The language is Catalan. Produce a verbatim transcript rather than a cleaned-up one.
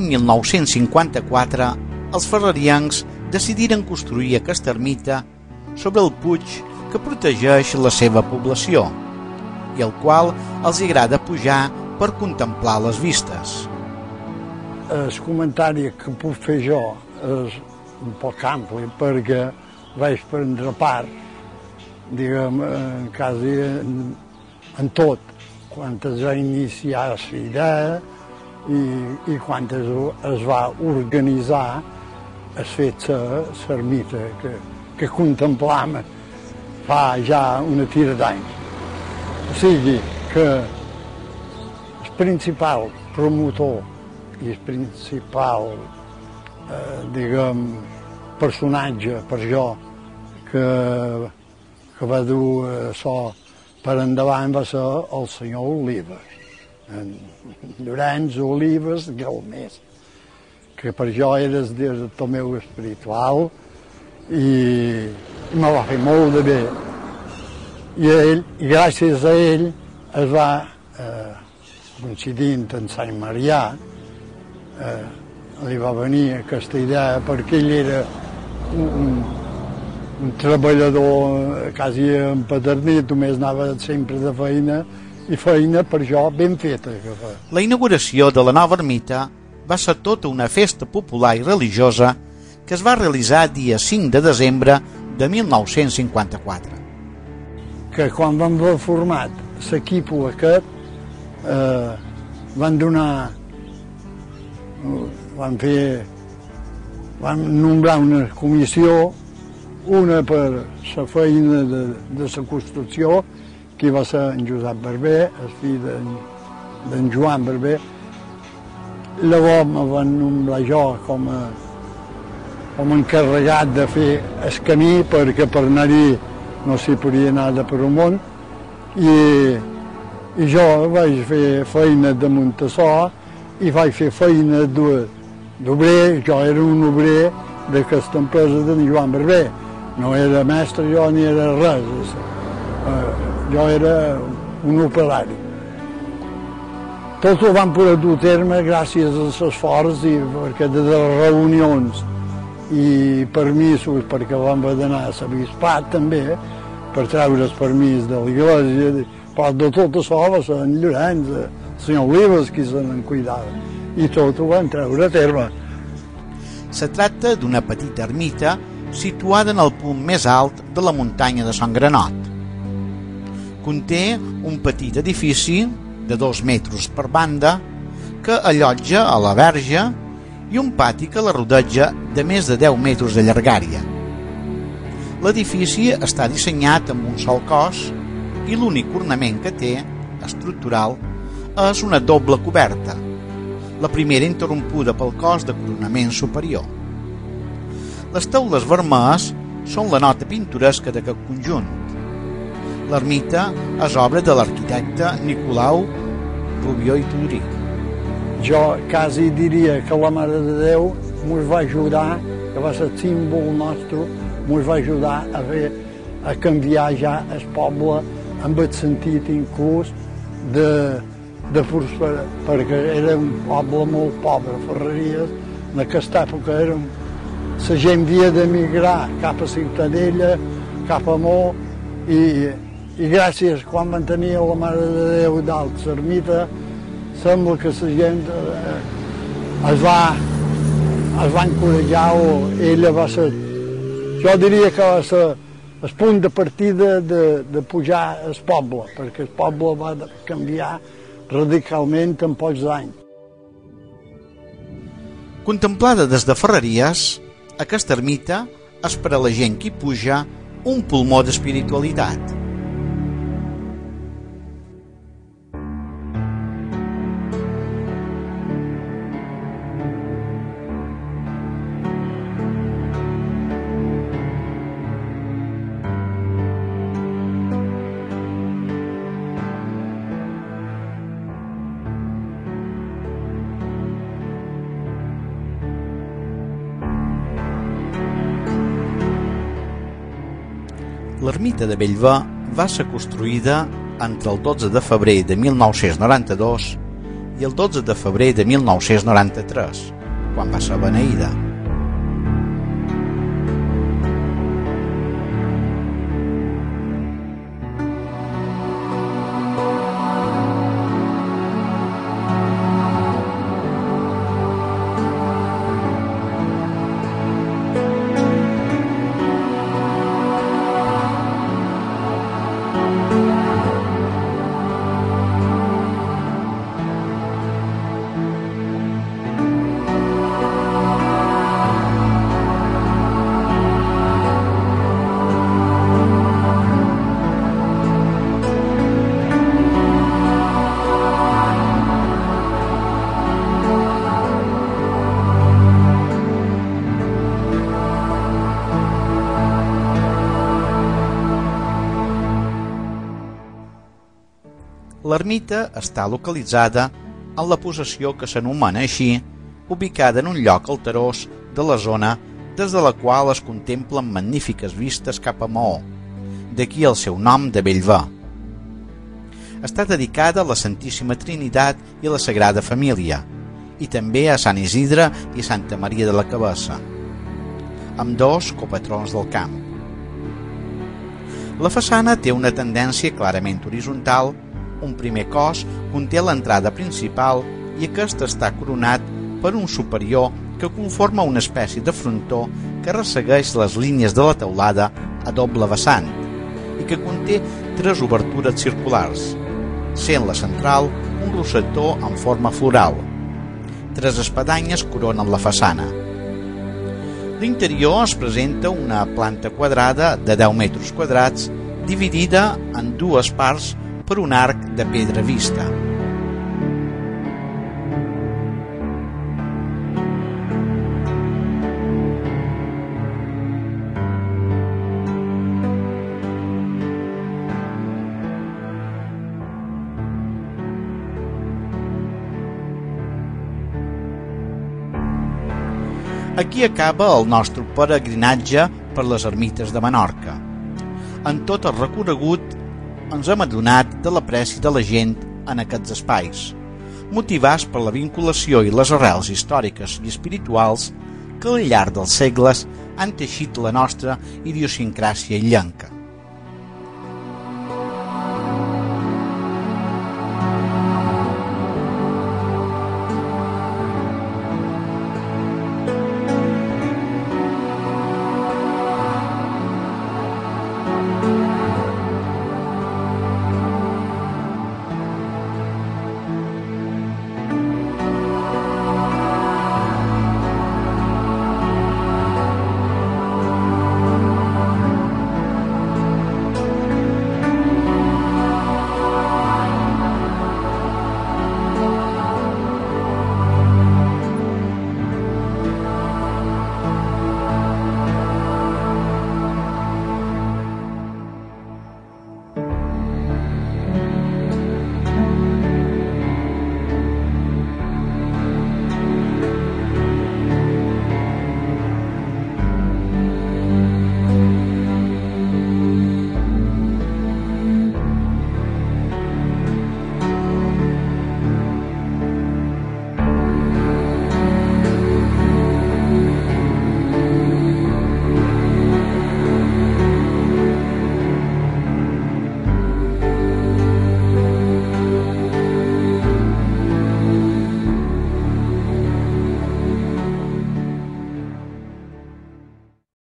mil nou-cents cinquanta-quatre els ferrarians decidiren construir aquesta ermita sobre el puig que protegeix la seva població i al qual els agrada pujar per contemplar les vistes. El comentari que puc fer jo és un poc ampli perquè vaig prendre part, diguem, quasi en, en tot, quan es va iniciar la idea i, i quan es, es va organitzar es fet l'ermita que, que contemplam fa ja una tira d'anys. O sigui que el principal promotor i el principal, eh, diguem, personatge per jo que, que va dur això per endavant va ser el senyor Olives, en Llorenç Olives Galmés, que per jo era el director meu espiritual i, i me va fer molt de bé. I, ell, i gràcies a ell es va, eh, coincidint en Sant Marià, eh, li va venir aquesta idea perquè ell era un, un, un treballador quasi empedernit, només anava sempre de feina i feina per jo ben feta. La inauguració de la nova ermita va ser tota una festa popular i religiosa que es va realitzar dia cinc de desembre de mil nou-cents cinquanta-quatre. Que quan vam haver format l'equip aquest, eh, van donar, van fer, van nombrar una comissió, una per la feina de, de la construcció, que va ser en Josep Barber, el fill d'en Joan Barber. Llavors me van nombrar jo com a, com a encarregat de fer el camí, perquè per anar-hi no s'hi podia anar de per un món, i, i jo vaig fer feina de muntassó i vaig fer feina d'obrer. Jo era un obrer d'aquesta empresa d'en Joan Barber, no era mestre jo ni era res, jo era un operari. Tot ho vam poder dur a terme gràcies a l'esforç i perquè de les reunions i permisos, perquè vam haver d'anar a l'Avispat també per treure el permís de l'església, però de tot això va ser en Llorenç, el senyor Olives, qui se n'en cuidava, i tot ho vam treure a terme. Se tracta d'una petita ermita situada en el punt més alt de la muntanya de Sant Granot. Conté un petit edifici de dos metres per banda que allotja a la verge i un pati que la rodeja de més de deu metres de llargària. L'edifici està dissenyat amb un sol cos i l'únic ornament que té, estructural, és una doble coberta, la primera interrompuda pel cos de coronament superior. Les teules vermelles són la nota pintoresca d'aquest conjunt. L'ermita és obra de l'arquitecte Nicolau Rubió i Turí. Jo quasi diria que la Mare de Déu ens va ajudar, que va ser símbol nostre, ens va ajudar a, fer, a canviar ja el poble amb el sentit inclús de, de prosperar, perquè era un poble molt pobre, Ferreries, en aquesta època era un, la gent havia d'emigrar cap a Ciutadella, cap a Mó, i, i gràcies quan van tenir la Mare de Déu dalt l'ermita, sembla que la gent eh, es va es va encoratjar, o ella va ser, jo diria que va ser el punt de partida de, de pujar el poble, perquè el poble va canviar radicalment en pocs anys. Contemplada des de Ferreries, aquesta ermita és per a la gent que hi puja un pulmó d'espiritualitat. L'ermita de Bellver va ser construïda entre el dotze de febrer de mil nou-cents noranta-dos i el dotze de febrer de mil nou-cents noranta-tres. quan va ser beneïda. L'ermita està localitzada en la possessió que s'anomena així, ubicada en un lloc alterós de la zona des de la qual es contemplen magnífiques vistes cap a Maó, d'aquí el seu nom de Bellver. Està dedicada a la Santíssima Trinitat i a la Sagrada Família, i també a Sant Isidre i Santa Maria de la Cabessa, ambdós copatrons del camp. La façana té una tendència clarament horitzontal. Un primer cos conté l'entrada principal i aquest està coronat per un superior que conforma una espècie de frontó que ressegueix les línies de la teulada a doble vessant i que conté tres obertures circulars, sent la central un rosetó en forma floral. Tres espadanyes coronen la façana. L'interior es presenta una planta quadrada de deu metres quadrats dividida en dues parts per un arc de pedra vista. Aquí acaba el nostre peregrinatge per les ermites de Menorca. En tot el recorregut ens hem adonat de l'apreci de la gent en aquests espais, motivats per la vinculació i les arrels històriques i espirituals que al llarg dels segles han teixit la nostra idiosincràsia illenca.